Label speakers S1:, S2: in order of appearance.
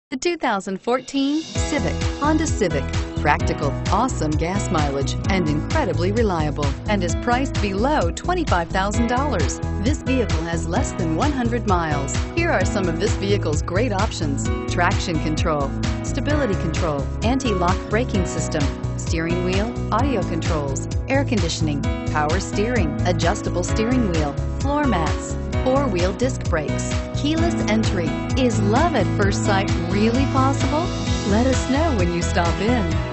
S1: The 2014 Civic, Honda Civic. Practical, awesome gas mileage, and incredibly reliable, and is priced below $25,000. This vehicle has less than 100 miles. Here are some of this vehicle's great options: traction control, stability control, anti-lock braking system, steering wheel audio controls, air conditioning, power steering, adjustable steering wheel, floor mats, four-wheel disc brakes, keyless entry. Is love at first sight really possible? Let us know when you stop in.